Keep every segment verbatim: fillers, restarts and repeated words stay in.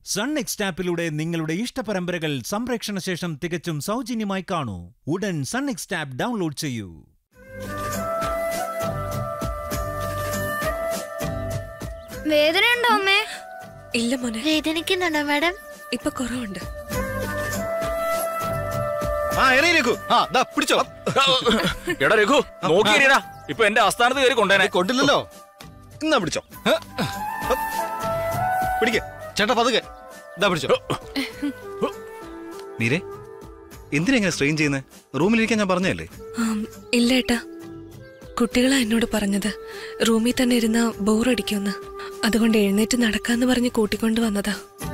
Sun next ആപ്പിലൂടെ നിങ്ങളുടെ ഇഷ്ടപരമ്പരകൾ സംപ്രേക്ഷണ ശേഷം തികച്ചും സൗജന്യമായി കാണൂ. ഉടൻ സൺ നെക്സ്റ്റ് ആപ്പ് ഡൗൺലോഡ് ചെയ്യൂ. വേദനയുണ്ടോ അമ്മേ? ഇല്ല മോനെ. വേദനിക്കുന്നുണ്ടോ മാഡം? ഇപ്പൊ കുറവുണ്ട്. പിടിച്ചോ. എടാ രഘു, നോക്കിയടാ, ഇപ്പൊ എന്റെ ആസ്ഥാനത്ത് കയറി കൊണ്ടേനെ. കൊണ്ടില്ലല്ലോ. എന്നാ പിടിച്ചോ. പിടിക്ക ചേട്ടാ, പതുക്കെ. ഇതാ പിടിച്ചോ. നീരെ, എന്തിനാ ഇങ്ങനെ സ്ട്രെയിൻ ചെയ്യുന്നത്? റൂമിലിരിക്കാൻ ഞാൻ പറഞ്ഞല്ലേ? ഇല്ല ഏട്ടാ, കുട്ടികളാ എന്നോട് പറഞ്ഞത് റൂമിൽ തന്നെ ഇരുന്ന ബോറടിക്കുമെന്ന്. അതുകൊണ്ട് എഴുന്നേറ്റ് നടക്കാന്ന് പറഞ്ഞ് കൂട്ടിക്കൊണ്ട് വന്നതാ.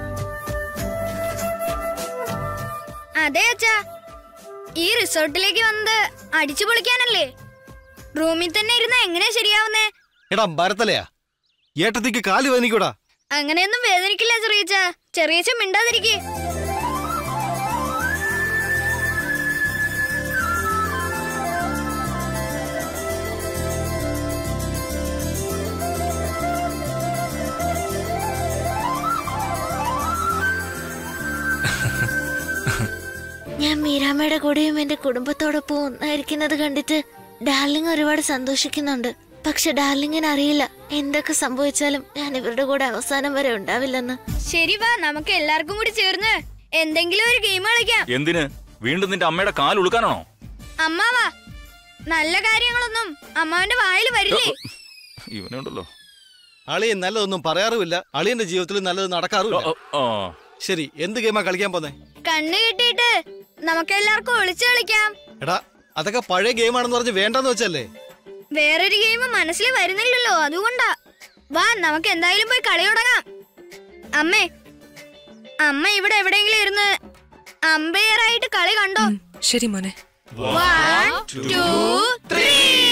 അതെ അച്ഛാ, ഈ റിസോർട്ടിലേക്ക് വന്നത് അടിച്ചു പൊളിക്കാനല്ലേ? റൂമിൽ തന്നെ ഇരുന്ന എങ്ങനെയാ ശരിയാവുന്നേ? എടാ ഭരത്തലയാ, ഏട്ടത്തേക്ക് കാല് വേദനിക്കൂടാ. അങ്ങനെയൊന്നും വേദനിക്കില്ല ചെറിയച്ച. ചെറിയച്ച മിണ്ടാതിരിക്കേ. ഞാൻ മീരാമ്മയുടെ കൂടെയും എന്റെ കുടുംബത്തോടൊപ്പം ഒന്നായിരിക്കുന്നത് കണ്ടിട്ട് ഡാർലിംഗ് ഒരുപാട് സന്തോഷിക്കുന്നുണ്ട്. പക്ഷെ ഡാർലിംഗിന് അറിയില്ല എന്തൊക്കെ സംഭവിച്ചാലും ഞാൻ ഇവരുടെ കൂടെ അവസാനം വരെ ഉണ്ടാവില്ലെന്ന്. ശരി, വാ, നമുക്ക് എല്ലാവർക്കും കൂടി ചേർന്ന് എന്തെങ്കിലും ഒരു ഗെയിം കളിക്കാം. എന്തിന്? വീണ്ടും നിന്റെ അമ്മയുടെ കാൽ ഉളുക്കാനാണോ? അമ്മാവാ, നല്ല കാര്യങ്ങളൊന്നും അമ്മാവന്റെ വായിൽ വരില്ലേ? ഇവനുണ്ടല്ലോ. അളിയൻ നല്ലതൊന്നും പറയാറുമില്ല, അളിയന്റെ ജീവിതത്തിൽ നല്ലത് നടക്കാറുമില്ല. ശരി, എന്ത് ഗെയിമാ കളിക്കാൻ പോന്നെ? കണ്ണ് കിട്ടിയിട്ട് നമുക്ക് എല്ലാവർക്കും ഒളിച്ചു കളിക്കാം. എടാ, അതൊക്കെ പഴയ ഗെയിമാണെന്ന് പറഞ്ഞ് വേണ്ടെന്ന് വെച്ചല്ലേ? വേറൊരു ഗെയിം മനസ്സിൽ വരുന്നില്ലല്ലോ, അതുകൊണ്ടാ. വാ, നമുക്ക് എന്തായാലും പോയി കളി തുടങ്ങാം. അമ്മേ, അമ്മ ഇവിടെ എവിടെയെങ്കിലും ഇരുന്ന് അമ്പയർ ആയിട്ട് കളി കണ്ടോ? ശരി മോനെ. One two three.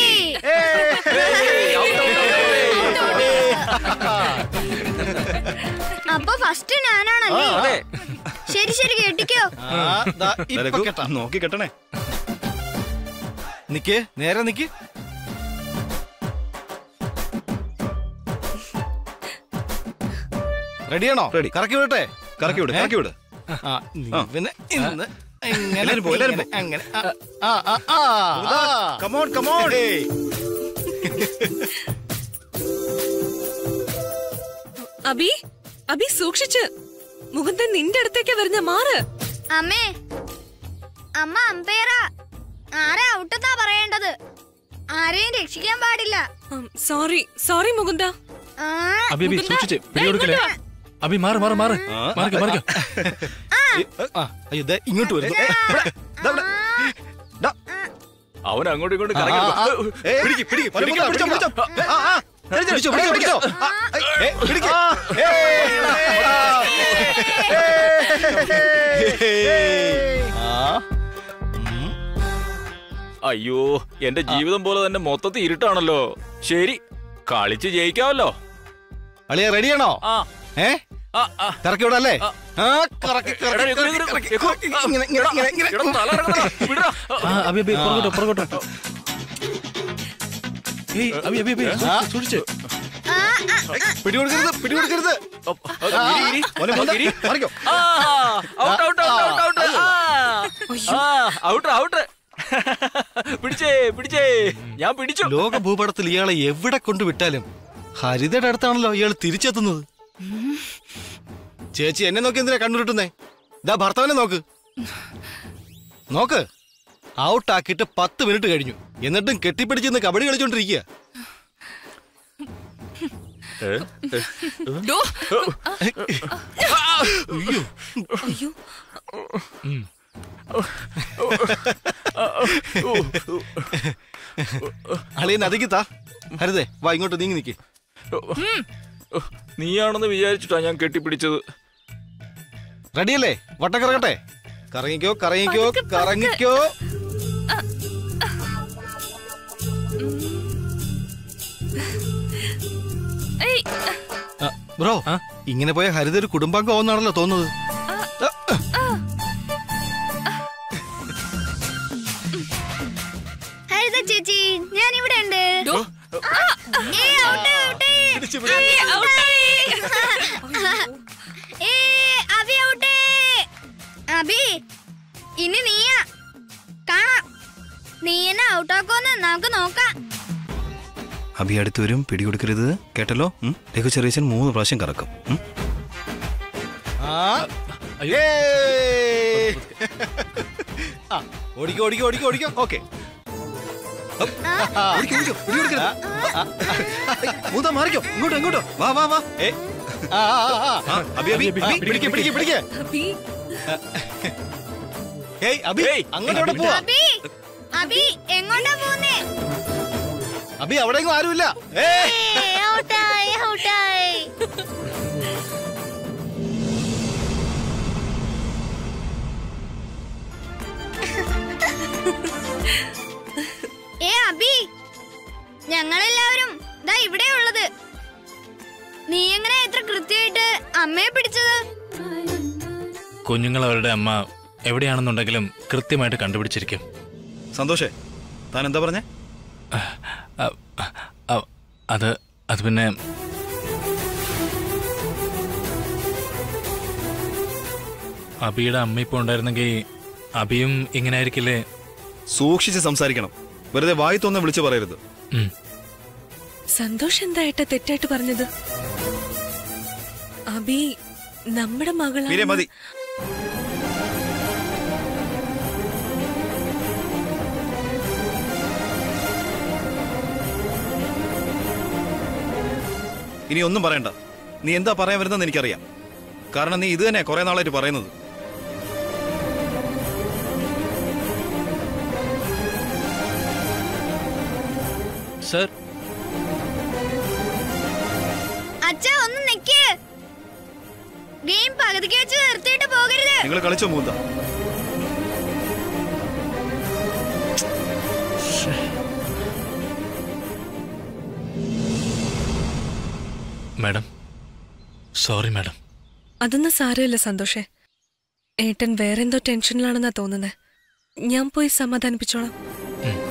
അപ്പൊ ഫസ്റ്റ് ഞാനാണല്ലേ? ശരി ശരി, കേട്ടിക്കോ. നോക്കി കെട്ടണേ. നിക്ക്, നേരെ നിക്ക്. റെഡിയാണോ? റെഡി. കറക്കി വിടട്ടെ? കറക്കി വിട്, കറക്കി വിട്. പിന്നെ ഇന്ന് എങ്ങനെ അങ്ങനെ. Come on come on. അബി, അബി സൂക്ഷിച്ച്. മുകുന്ദൻ നിന്റെ അടുത്തേക്ക് വരുന്ന. മാറ്. അമ്മേ, അമ്മ അമ്പയറാ. ആരാ ഔട്ടെന്നാ പറയേണ്ടത്. ആരെയും രക്ഷിക്കാൻ പാടില്ല. Sorry sorry Mukunda. അബി അബി സൂക്ഷിച്ച് പിടികൊടുക്കലേ. അബി മാറ് മാറ് മാറ്. Mark mark. അയ്യോ, ദേ ഇങ്ങോട്ട് വരുന്നു. അവൻ അങ്ങോട്ടും ഇങ്ങോട്ടും പിടിക്ക് പിടിക്ക്. പിടിച്ചോ പിടിച്ചോ പിടിച്ചോ. പിടിച്ചോ പിടിച്ചോ പിടിച്ചോ. പിടിക്ക്. അയ്യോ, എന്റെ ജീവിതം പോലെ തന്നെ മൊത്തത്തിൽ ഇരുട്ടാണല്ലോ. ശരി, കളിച്ച് ജയിക്കാവല്ലോ. അളിയ റെഡിയാണോ? ഏ കറക്കി വിടല്ലേ? പിടികൊടുക്കരുത്, പിടികൊടുക്കരുത്. പിടിച്ചേ പിടിച്ചേ, ഞാൻ പിടിച്ചു. ലോക ഭൂപടത്തിൽ ഇയാളെ എവിടെ കൊണ്ടുവിട്ടാലും ഹരിതയുടെ അടുത്താണല്ലോ ഇയാൾ തിരിച്ചെത്തുന്നത്. ചേച്ചി എന്നെ നോക്കി എന്തിനാ കണ്ണുരുട്ടുന്നേ? ഇതാ ഭർത്താവിനെ നോക്ക് നോക്ക്. ഔട്ടാക്കിയിട്ട് പത്ത് മിനിറ്റ് കഴിഞ്ഞു, എന്നിട്ടും കെട്ടിപ്പിടിച്ചിന്ന് കബഡി കളിച്ചോണ്ടിരിക്കുക. അളിയൻ അതിക്കിത്താ. ഹരിതേ, വാ ഇങ്ങോട്ട് നീങ്ങി നിക്ക്. നീയാണെന്ന് വിചാരിച്ചിട്ടാ ഞാൻ കെട്ടിപ്പിടിച്ചത്. റെഡിയല്ലേ? വട്ടം കറങ്ങട്ടെ? കറങ്ങിക്കോ കറങ്ങിക്കോ കറങ്ങിക്കോ. ബ്രോ, ഇങ്ങനെ പോയ ഹരിത ഒരു കുടുംബാംഗം ആവുന്നാണല്ലോ തോന്നുന്നത്. ഹരിത ചേച്ചി, ഞാൻ ഇവിടെ ഉണ്ട്. അബി ഇനി നീയാ കാണാം. നീ എന്നെ ഔട്ടാക്കോന്ന് നമുക്ക് നോക്കാം. അബി അടുത്ത് വരും, പിടികൊടുക്കരുത് കേട്ടല്ലോ. രഘു ചെറിയച്ചൻ മൂന്ന് പ്രാവശ്യം കറക്കും. ഓടിക്കോ ഓടിക്കോ ഓടിക്കോ ഓടിക്കോ. ഓക്കെ മൂന്നാ മാറിക്കോ. ഇങ്ങോട്ടോ ഇങ്ങോട്ടോ. വാ വാ വാ. അബി അബി പിടിക്ക് പിടിക്ക് പിടിക്ക്. ഏയ് അബി അങ്ങോട്ടോടെ പോവാ. അബി അബി എങ്ങോട്ടാ പോകുന്നേ? അബി അവിടെയെങ്കിലും ആരുമില്ല. ഔട്ടായി ഔട്ടായി. ഏ അബി ഞങ്ങളെല്ലാവരും ദാ ഇവിടെ ഉള്ളത്. നീ എങ്ങനെ എത്ര കൃത്യമായിട്ട് അമ്മയെ പിടിച്ചത്? കുഞ്ഞുങ്ങൾ അവരുടെ അമ്മ എവിടെയാണെന്നുണ്ടെങ്കിലും കൃത്യമായിട്ട് കണ്ടുപിടിച്ചിരിക്കും. സന്തോഷേ, താൻ എന്താ പറഞ്ഞേ? അത് അത് പിന്നെ അബിയുടെ അമ്മ ഇപ്പൊ ഉണ്ടായിരുന്നെങ്കിൽ അബിയും ഇങ്ങനെ ആയിരിക്കില്ലേ? സൂക്ഷിച്ച് സംസാരിക്കണം. വെറുതെ വായി തോന്നെ വിളിച്ചു പറയരുത്. സന്തോഷ് എന്തായിട്ടാ തെറ്റായിട്ട് പറഞ്ഞത്? അബി നമ്മുടെ മകളാണ്. മതി. ഇനി ഒന്നും പറയണ്ട. നീ എന്താ പറയാൻ വരുന്നതെന്ന് എനിക്കറിയാം. കാരണം നീ ഇത് തന്നെ കുറെ നാളായിട്ട് പറയുന്നത്. സർ, അച്ഛാ ഒന്ന് നിക്ക്. ഗെയിം പകുതിക്ക് വെച്ച് നിർത്തിയിട്ട് പോകരുത്. നിങ്ങൾ കളിച്ചോ മൂത്ത? Madam sorry madam. അതൊന്നും സാരമില്ല സന്തോഷേ. ഏട്ടൻ വേറെന്തോ ടെൻഷനിലാണെന്നാ തോന്നുന്നത്. ഞാൻ പോയി സമാധാനിപ്പിച്ചോളാം.